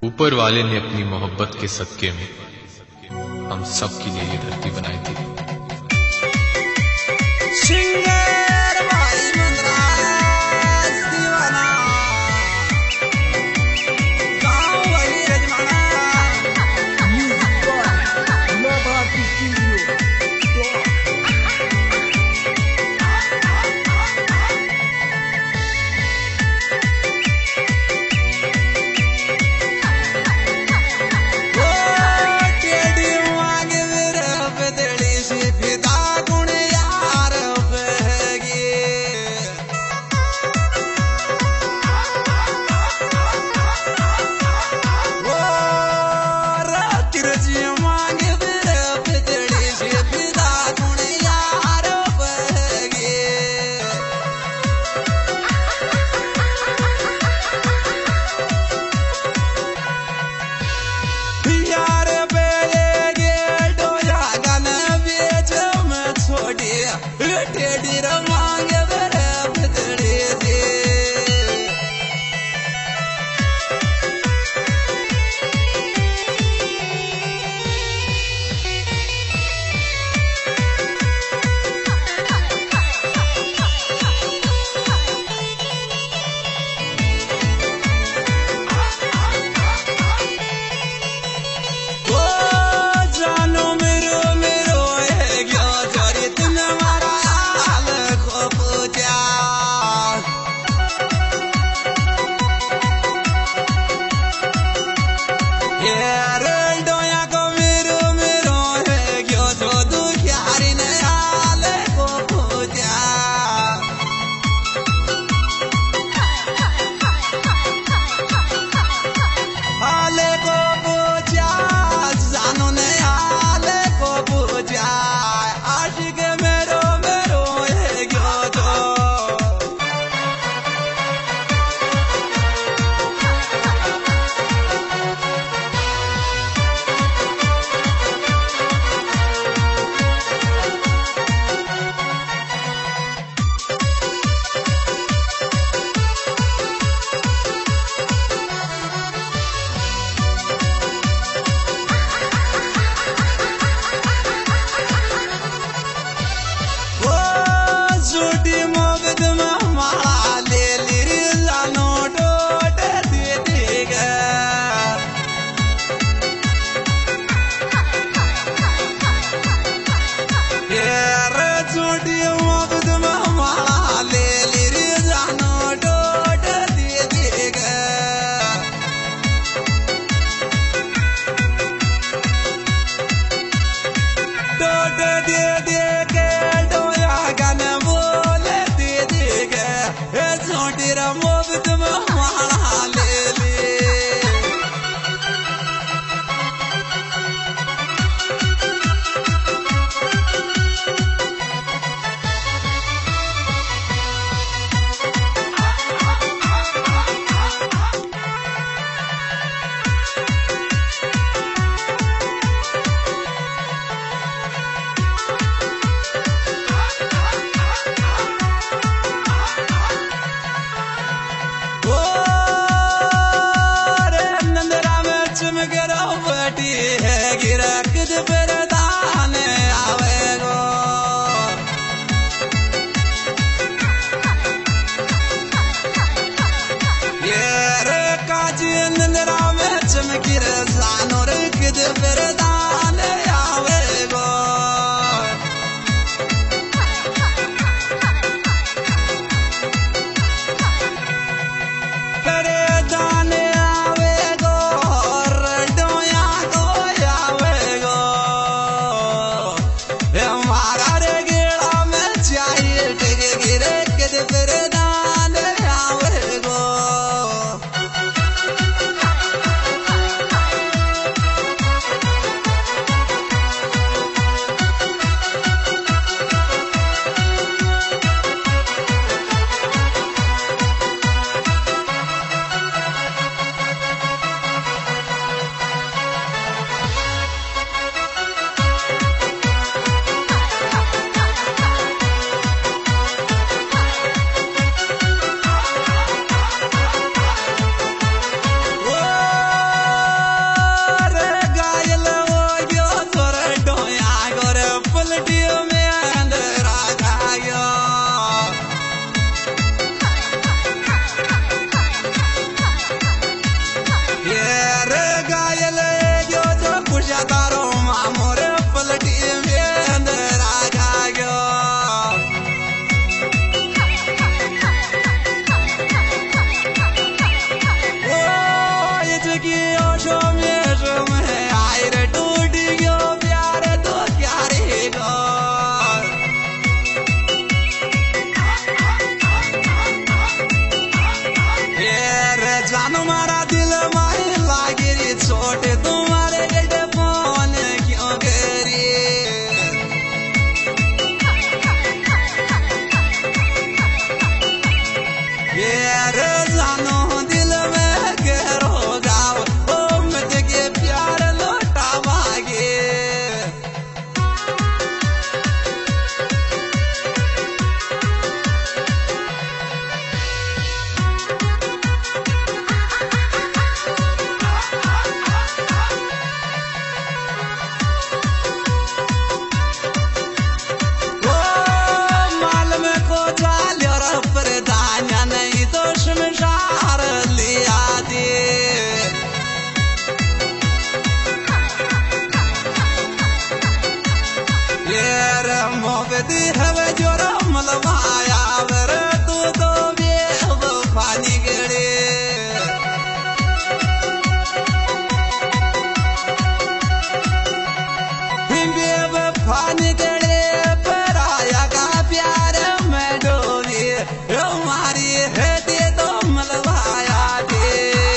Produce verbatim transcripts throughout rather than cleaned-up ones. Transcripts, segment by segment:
ऊपर वाले ने अपनी मोहब्बत के सदके में हम सब के लिए ये धरती बनाई थी। सिंगर भाई मंदराज दीवाना गाँव वाली रजमाना म्यूजिक बॉय मैं भारती स्टूडियो। की ओशो में जो में आए रे टूट गयो प्यार तो क्या रहेगा ये रे जानो मारा दिल माही लागे रे छोटे तुम्हारे गए फोन क्यों करी ये रे जानो दिल में गहरो गाव ओ मुझे के प्यार लौटा भागे ओ माल में को चाल और प्रधान नहीं तो शमशार लिया दे ये रे मोहब्बती है जो रमलवाया वर तू तो बेवफानी गड़े बेवफानी गड़े पर आया का प्यार में डोली हमारी है दे तो मलवाया दे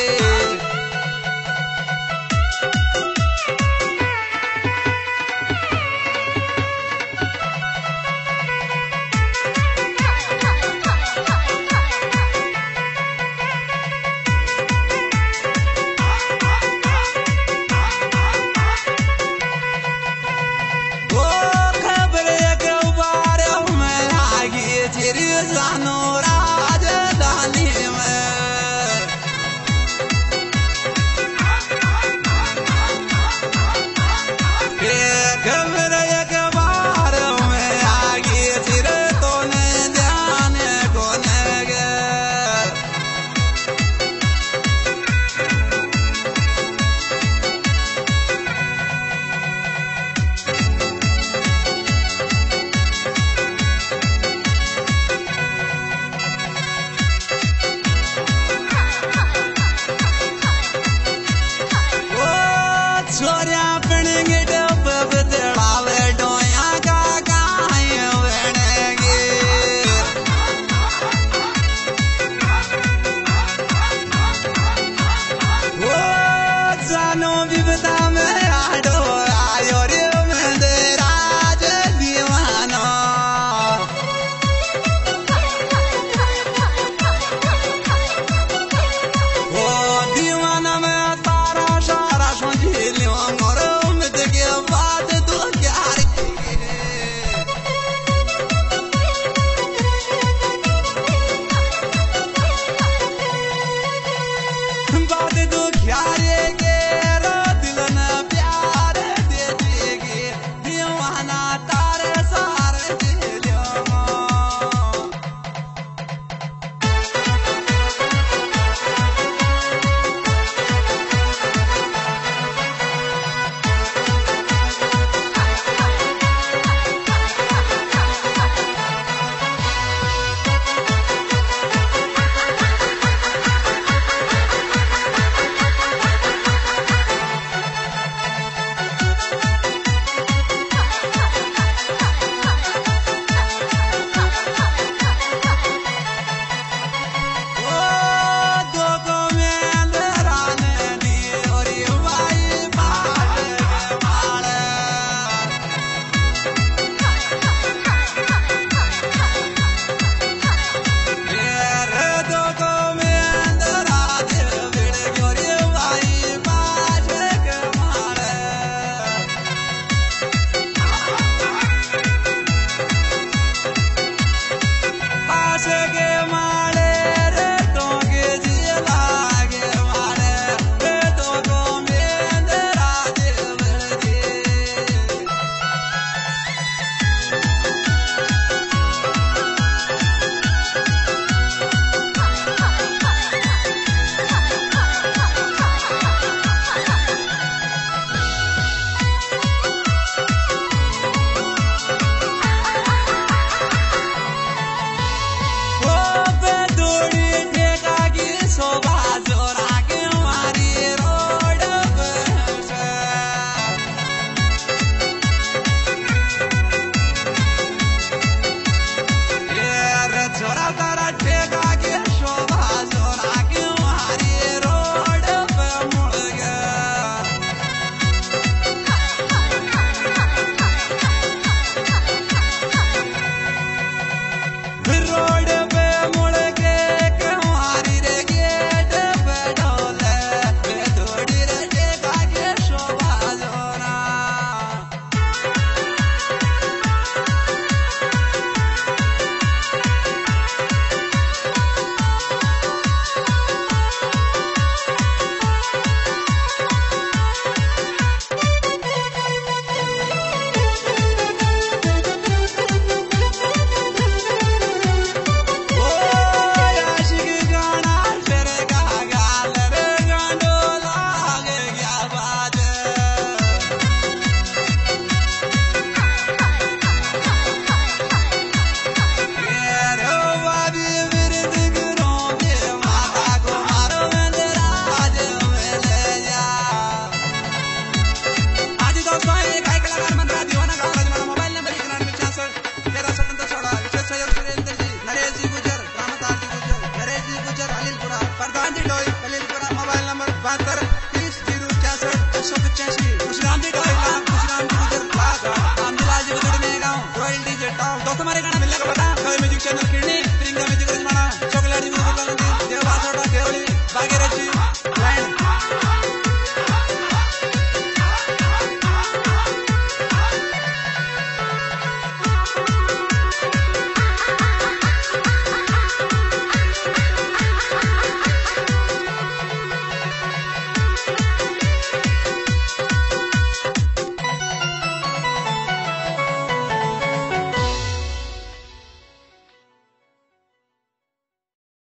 ओ खबर के बारे में आगे तेरी जानो राजधानी में खबर के बारे में आगे तेरे तो ने ध्यान को ने गए ओ छोरिया पणगे डब बदलावे डोया का गाय बनेगे ओ जानो विपदा में आडो आयो रे मंदराज दीवाना ओ दीवाना में तारा सारा समझिलियो मोर उम्मीद के बाद तू क्या बाद तू क्या